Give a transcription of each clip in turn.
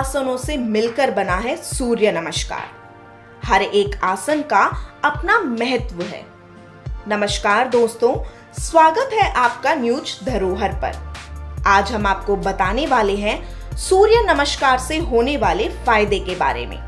आसनों से मिलकर बना है सूर्य नमस्कार। हर एक आसन का अपना महत्व है। नमस्कार दोस्तों, स्वागत है आपका न्यूज धरोहर पर। आज हम आपको बताने वाले हैं सूर्य नमस्कार से होने वाले फायदे के बारे में।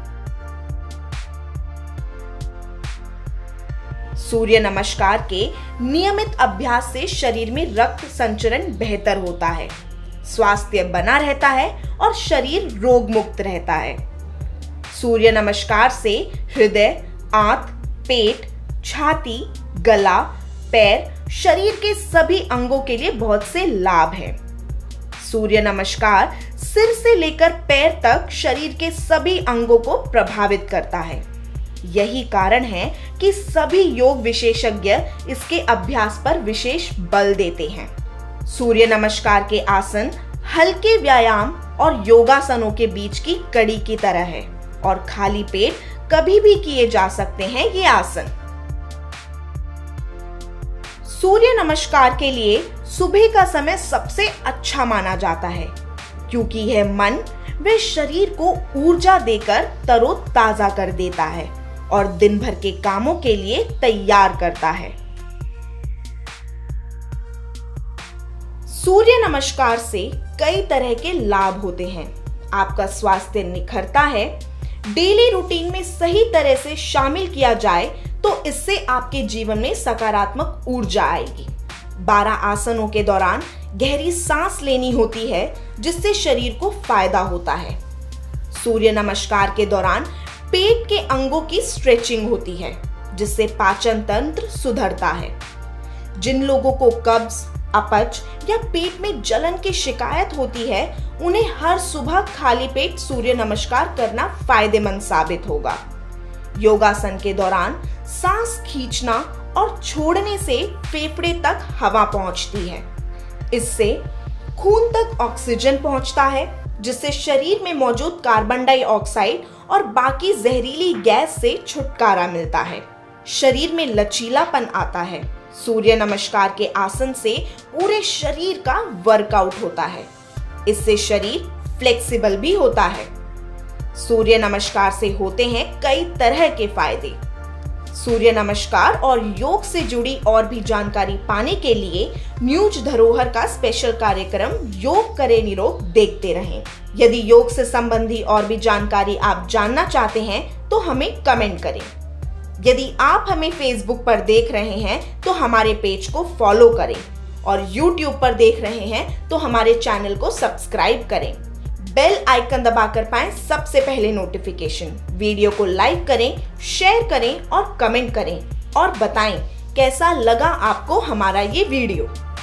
सूर्य नमस्कार के नियमित अभ्यास से शरीर में रक्त संचरण बेहतर होता है, स्वास्थ्य बना रहता है और शरीर रोग मुक्त रहता है। सूर्य नमस्कार से हृदय, आंत, पेट, छाती, गला, पैर, शरीर के सभी अंगों के लिए बहुत से लाभ हैं। सूर्य नमस्कार सिर से लेकर पैर तक शरीर के सभी अंगों को प्रभावित करता है। यही कारण है कि सभी योग विशेषज्ञ इसके अभ्यास पर विशेष बल देते हैं। सूर्य नमस्कार के आसन हल्के व्यायाम और योगासनों के बीच की कड़ी की तरह है और खाली पेट कभी भी किए जा सकते हैं ये आसन। सूर्य नमस्कार के लिए सुबह का समय सबसे अच्छा माना जाता है, क्योंकि यह मन व शरीर को ऊर्जा देकर तरोताजा कर देता है और दिन भर के कामों के लिए तैयार करता है। सूर्य नमस्कार से कई तरह के लाभ होते हैं। आपका स्वास्थ्य निखरता है। डेली रूटीन में सही तरह से शामिल किया जाए तो इससे आपके जीवन में सकारात्मक ऊर्जा आएगी। 12 आसनों के दौरान गहरी सांस लेनी होती है, जिससे शरीर को फायदा होता है। सूर्य नमस्कार के दौरान पेट के अंगों की स्ट्रेचिंग होती है, जिससे पाचन तंत्र सुधरता है। जिन लोगों को कब्ज, अपच या पेट में जलन की शिकायत होती है, उन्हें हर सुबह खाली पेट सूर्य नमस्कार करना फायदेमंद साबित होगा। योगासन के दौरान सांस खींचना और छोड़ने से फेफड़े तक हवा पहुंचती है। इससे खून तक ऑक्सीजन पहुंचता है, जिससे शरीर में मौजूद कार्बन डाइऑक्साइड और बाकी जहरीली गैस से छुटकारा मिलता है। शरीर में लचीलापन आता है। सूर्य नमस्कार के आसन से पूरे शरीर का वर्कआउट होता है। इससे शरीर फ्लेक्सिबल भी होता है। सूर्य नमस्कार से होते हैं कई तरह के फायदे। सूर्य नमस्कार और योग से जुड़ी और भी जानकारी पाने के लिए न्यूज धरोहर का स्पेशल कार्यक्रम योग करे निरोग देखते रहें। यदि योग से संबंधी और भी जानकारी आप जानना चाहते हैं तो हमें कमेंट करें। यदि आप हमें फेसबुक पर देख रहे हैं तो हमारे पेज को फॉलो करें और यूट्यूब पर देख रहे हैं तो हमारे चैनल को सब्सक्राइब करें। बेल आइकन दबाकर पाएं सबसे पहले नोटिफिकेशन। वीडियो को लाइक करें, शेयर करें और कमेंट करें और बताएं कैसा लगा आपको हमारा ये वीडियो।